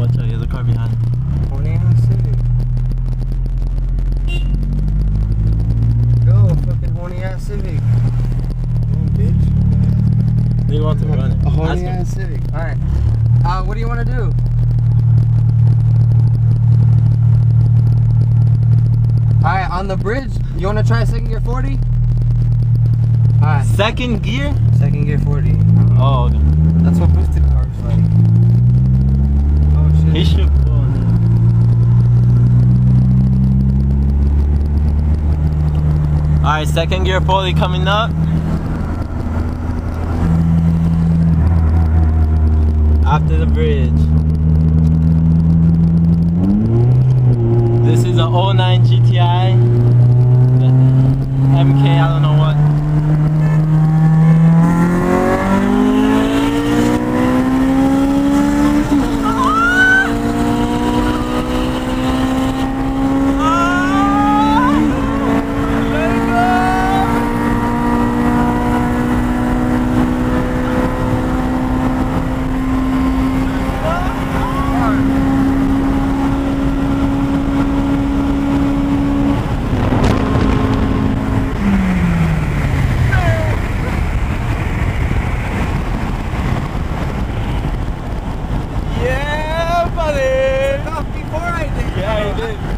watch out, he has a car behind him. Horny ass Civic. Go, fucking horny ass Civic. Bitch. He wants to run it. A horny Ask him. ass Civic. Alright. What do you want to do? Alright, on the bridge, you want to try second gear 40? Alright. Second gear? Second gear 40. Oh, okay. That's what boosted cars like. Oh shit. He should pull on it. Alright, second gear 40 coming up. After the bridge. This is a 09 GTI. MK, I don't know what. Yeah, buddy! Off before I did. Yeah, he did.